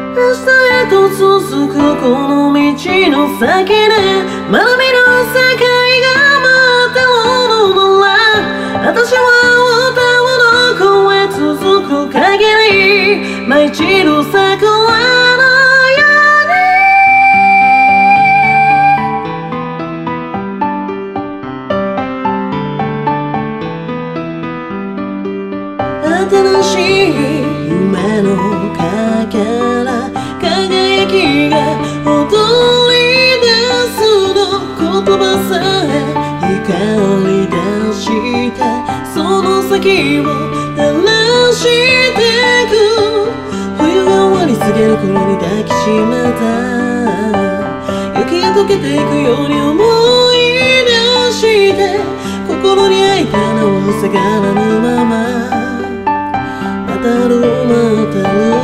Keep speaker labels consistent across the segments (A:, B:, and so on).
A: 明日へと続くこの道の先でまだ見ぬ世界が待ってるのなら、私は歌うどこへ続く限り舞い散る桜のように新しい夢のかけら輝きが踊り出すの、言葉さえ光り出してその先を照らしてく。冬が終わり過ぎる頃に抱きしめた雪が溶けていくように思い出して、心に開いた穴を塞がらぬまま当たる当たる、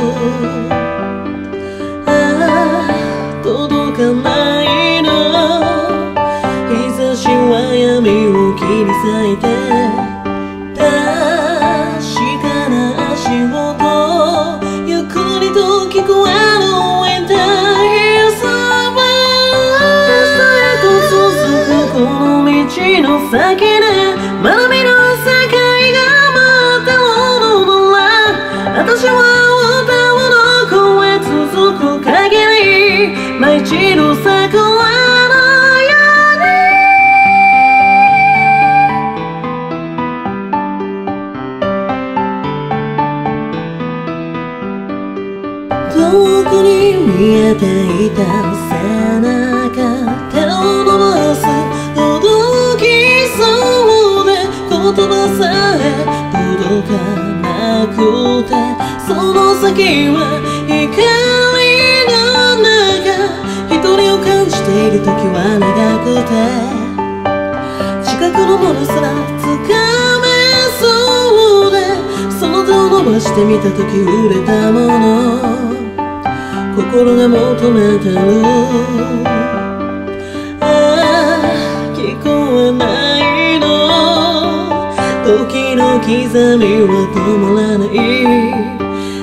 A: 届かないの、日差しは闇を切り裂いて確かな足音ゆっくりと聞こえる Winter Hill Summer。 明日へと続くこの道の先でまだ見ぬ世界が待ってるのなら、私は歌うどこへ続く限り舞い散る桜のように。遠くに見えていた背中手を伸ばす届きそうで言葉さえ届かなくて、その先は光の中一人を感じている時は長くて近くのものすらつかめそうで、その手を伸ばしてみた時触れたもの心が求めてる、聞こえないの、時の刻みは止まらない、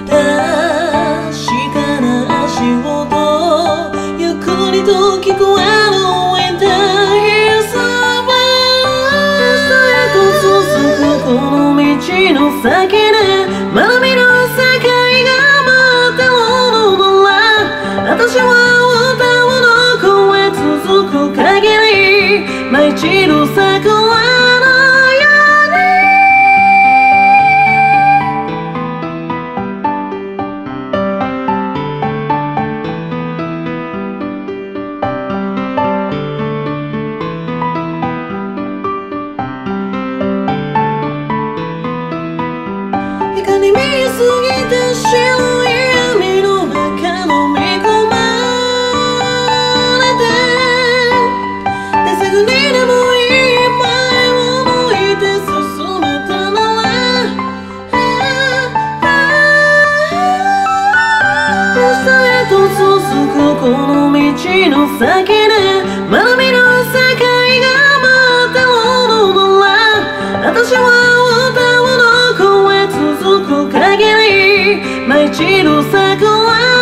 A: 確かな足音ゆっくりと聞こえる Winter Hill Summer。 明日へと続くこの道の先でまだ見ぬ世界が待ってるのなら、私は歌うどこへ続く限り舞い散る桜のように。光に見えすぎて白い闇の中の見込まれて、手探りでもいい前を向いて進めたなら、明日へと続くこの道の先でまだ見ぬ世界が待ってるのなら、私は歌うどこへ続く限り舞い散る桜